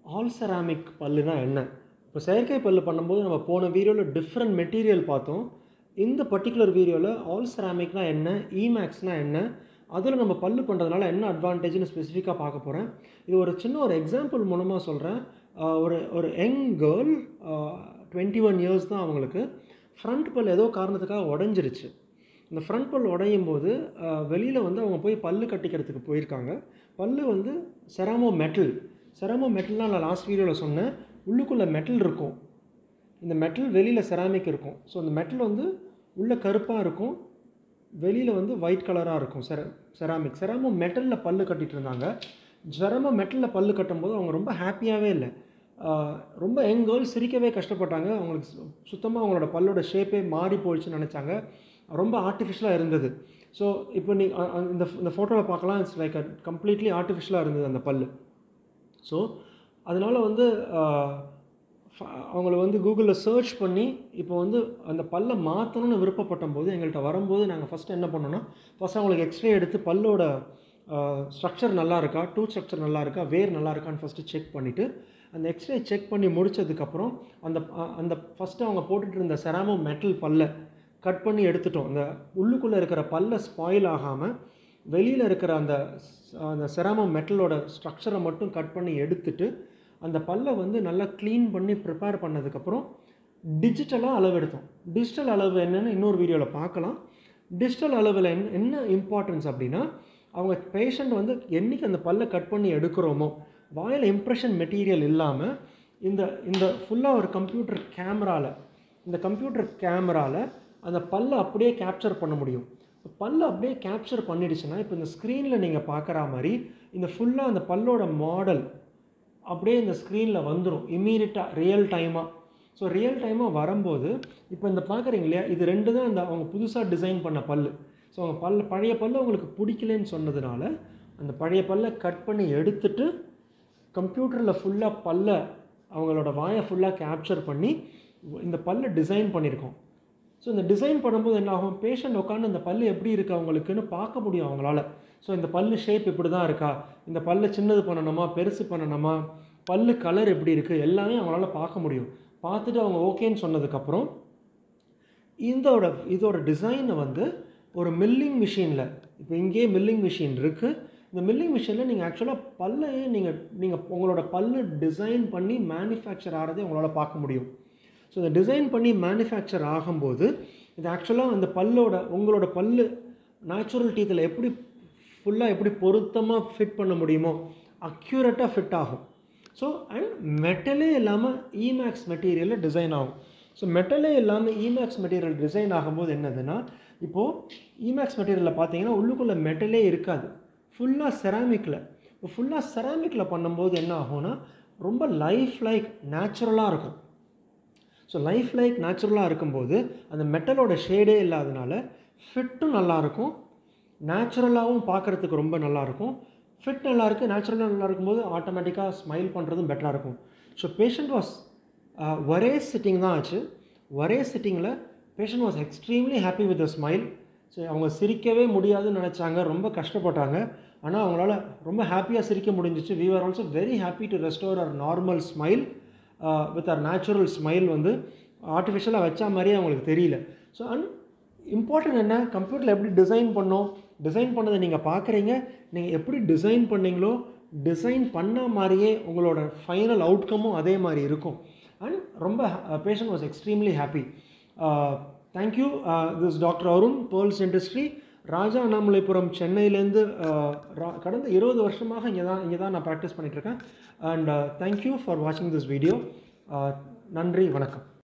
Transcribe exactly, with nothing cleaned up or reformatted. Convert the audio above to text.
All ceramic பல்லுனா என்ன? இப்போ செயற்கை பல்லு பண்ணும்போது நம்ம போன வீடியோவில் டிஃப்ரெண்ட் மெட்டீரியல் பார்த்தோம். இந்த பர்ட்டிகுலர் வீடியோவில் ஆல் செராமிக்னா என்ன, இமேக்ஸ்னா என்ன, அதில் நம்ம பல்லு பண்ணுறதுனால என்ன அட்வான்டேஜ்னு ஸ்பெசிஃபிக்காக பார்க்க போகிறேன். இது ஒரு சின்ன ஒரு எக்ஸாம்பிள் மூலமாக சொல்கிறேன். ஒரு ஒரு young girl, twenty one years தான் அவங்களுக்கு. ஃப்ரண்ட் பல் ஏதோ காரணத்துக்காக உடஞ்சிருச்சு. இந்த ஃப்ரண்ட் பல் உடையும் போது வெளியில் வந்து அவங்க போய் பல்லு கட்டிக்கிறதுக்கு போயிருக்காங்க. பல்லு வந்து செராமோ மெட்டல். செராமோ மெட்டல்னால் நான் லாஸ்ட் வீடியோவில் சொன்னேன், உள்ளுக்குள்ளே மெட்டல் இருக்கும். இந்த மெட்டல் வெளியில் செராமிக் இருக்கும். ஸோ அந்த மெட்டல் வந்து உள்ளே கருப்பாக இருக்கும், வெளியில் வந்து ஒயிட் கலராக இருக்கும். செர செராமிக் செராமோ மெட்டலில் பல்லு கட்டிகிட்டு இருந்தாங்க. செராமோ மெட்டலில் பல்லு கட்டும்போது அவங்க ரொம்ப ஹாப்பியாகவே இல்லை. ரொம்ப யங் கேர்ள்ஸ் சிரிக்கவே கஷ்டப்பட்டாங்க. அவங்களுக்கு சுத்தமாக அவங்களோட பல்லோட ஷேப்பே மாறி போயிடுச்சுன்னு நினச்சாங்க. ரொம்ப ஆர்டிஃபிஷியலாக இருந்தது. ஸோ இப்போ நீ இந்த இந்த ஃபோட்டோவில் பார்க்கலாம், இட்ஸ் லைக் அ கம்ப்ளீட்லி ஆர்டிஃபிஷியலாக இருந்தது அந்த பல்லு. ஸோ அதனால் வந்து அவங்கள வந்து கூகுளில் சர்ச் பண்ணி இப்போ வந்து அந்த பல்லை மாற்றணும்னு விருப்பப்பட்ட போது எங்கள்கிட்ட வரும்போது நாங்கள் ஃபஸ்ட்டு என்ன பண்ணோன்னா, ஃபஸ்ட் அவங்களுக்கு எக்ஸ்ரே எடுத்து பல்லோட ஸ்ட்ரக்சர் நல்லா இருக்கா, டூத் ஸ்ட்ரக்சர் நல்லா இருக்கா, வேர் நல்லா இருக்கான்னு ஃபஸ்ட்டு செக் பண்ணிவிட்டு, அந்த எக்ஸ்ரே செக் பண்ணி முடித்ததுக்கப்புறம் அந்த அந்த ஃபஸ்ட்டு அவங்க போட்டுட்டு இருந்த செராமோ மெட்டல் பல்லை கட் பண்ணி எடுத்துட்டோம். அந்த உள்ளுக்குள்ளே இருக்கிற பல்லை ஸ்பாயில் ஆகாமல் வெளியில் இருக்கிற அந்த அந்த செராமோ மெட்டலோட ஸ்ட்ரக்சரை மட்டும் கட் பண்ணி எடுத்துட்டு, அந்த பல்லை வந்து நல்லா க்ளீன் பண்ணி ப்ரிப்பேர் பண்ணதுக்கப்புறம் டிஜிட்டலாக அளவு எடுத்தோம். டிஜிட்டல் அளவு என்னென்னு இன்னொரு வீடியோவில் பார்க்கலாம். டிஜிட்டல் அளவில் என்ன என்ன இம்பார்ட்டன்ஸ் அப்படின்னா, அவங்க பேஷண்ட் வந்து என்றைக்கு அந்த பல்லை கட் பண்ணி எடுக்கிறோமோ, வாயில் இம்ப்ரெஷன் மெட்டீரியல் இல்லாமல் இந்த இந்த ஃபுல்லாக ஒரு கம்ப்யூட்டர் கேமராவில் இந்த கம்ப்யூட்டர் கேமராவில் அந்த பல்லை அப்படியே கேப்சர் பண்ண முடியும். பல்லை அப்படியே கேப்சர் பண்ணிடுச்சுன்னா, இப்போ இந்த ஸ்க்ரீனில் நீங்கள் பார்க்குற மாதிரி இந்த ஃபுல்லாக அந்த பல்லோட மாடல் அப்படியே இந்த ஸ்க்ரீனில் வந்துடும் இம்மீடியட்டாக, ரியல் டைமாக. ஸோ ரியல் டைமாக வரும்போது இப்போ இந்த பார்க்குறீங்க இல்லையா, இது ரெண்டு தான் அந்த அவங்க புதுசாக டிசைன் பண்ண பல். ஸோ அவங்க பல் பழைய பல் அவங்களுக்கு பிடிக்கலன்னு சொன்னதுனால அந்த பழைய பல்லை கட் பண்ணி எடுத்துட்டு கம்ப்யூட்டரில் ஃபுல்லாக பல்லை அவங்களோட வாயை ஃபுல்லாக கேப்சர் பண்ணி இந்த பல்லை டிசைன் பண்ணியிருக்கோம். ஸோ இந்த டிசைன் பண்ணும்போது என்ன ஆகும், பேஷண்ட் உட்காந்து இந்த பல் எப்படி இருக்குது அவங்களுக்குன்னு பார்க்க முடியும் அவங்களால. ஸோ இந்த பல் ஷேப் இப்படி தான் இருக்கா, இந்த பல்லை சின்னது பண்ணணுமா, பெருசு பண்ணணுமா, பல் கலர் எப்படி இருக்குது, எல்லாமே அவங்களால பார்க்க முடியும். பார்த்துட்டு அவங்க ஓகேன்னு சொன்னதுக்கப்புறம் இதோட இதோட டிசைனை வந்து ஒரு மில்லிங் மிஷினில், இப்போ இங்கேயே மில்லிங் மிஷின் இருக்குது. இந்த மில்லிங் மிஷினில் நீங்கள் ஆக்சுவலாக பல்லையே நீங்கள் நீங்கள் உங்களோட பல்லு டிசைன் பண்ணி மேனுஃபேக்சர் ஆகிறதே உங்களால் பார்க்க முடியும். ஸோ இந்த டிசைன் பண்ணி மேனுஃபேக்சர் ஆகும்போது இது ஆக்சுவலாக அந்த பல்லோட உங்களோட பல்லு நேச்சுரல் டீத்தில் எப்படி ஃபுல்லாக எப்படி பொருத்தமாக ஃபிட் பண்ண முடியுமோ அக்யூரேட்டாக ஃபிட் ஆகும். ஸோ அண்ட் மெட்டலே இல்லாமல் இமேக்ஸ் மெட்டீரியலில் டிசைன் ஆகும். ஸோ மெட்டலே இல்லாமல் இமேக்ஸ் மெட்டீரியல் டிசைன் ஆகும்போது என்னதுன்னா, இப்போது இமேக்ஸ் மெட்டீரியலில் பார்த்தீங்கன்னா உள்ளுக்குள்ளே மெட்டலே இருக்காது, ஃபுல்லாக செராமிக்கில். இப்போ ஃபுல்லாக செராமிக்கில் பண்ணும்போது என்ன ஆகும்னா ரொம்ப லைஃப் லைக் நேச்சுரலாக இருக்கும். ஸோ லைஃப் லைக் நேச்சுரலாக இருக்கும்போது அந்த மெட்டலோட ஷேடே இல்லாதனால ஃபிட்டும் நல்லாயிருக்கும், நேச்சுரலாகவும் பார்க்குறதுக்கு ரொம்ப நல்லாயிருக்கும். ஃபிட் நல்லாயிருக்கு, நேச்சுரலாக நல்லா இருக்கும்போது ஆட்டோமேட்டிக்காக ஸ்மைல் பண்ணுறதும் பெட்டராக இருக்கும். ஸோ பேஷண்ட் வாஸ் ஒரே சிட்டிங் தான் ஆச்சு. ஒரே சிட்டிங்கில் patient was extremely happy with the smile. So அவங்க சிரிக்கவே முடியாதுன்னு நினச்சாங்க, ரொம்ப கஷ்டப்பட்டாங்க. ஆனால் அவங்களால ரொம்ப ஹாப்பியாக சிரிக்க முடிஞ்சிச்சு. We are also very happy to restore our normal smile with our natural smile. வந்து ஆர்டிஃபிஷியலாக வச்சா மாதிரியே அவங்களுக்கு தெரியல. ஸோ அண்ட் இம்பார்ட்டன்ட் என்ன, கம்ப்யூட்டரில் எப்படி டிசைன் பண்ணோம், டிசைன் பண்ணதை நீங்கள் பார்க்குறீங்க, நீங்கள் எப்படி டிசைன் பண்ணீங்களோ டிசைன் பண்ண மாதிரியே உங்களோட ஃபைனல் அவுட்கமும் அதே மாதிரி இருக்கும். அண்ட் ரொம்ப patient was extremely happy. Thank you. This doctor Arun, Pearls Dentistry, Raja Annamalaipuram, சென்னையிலேருந்து. கடந்த இருபது வருஷமாக இங்கே தான் இங்கே தான் நான் ப்ராக்டிஸ் பண்ணிகிட்ருக்கேன். அண்ட் தேங்க்யூ ஃபார் வாட்சிங் திஸ் வீடியோ. நன்றி, வணக்கம்.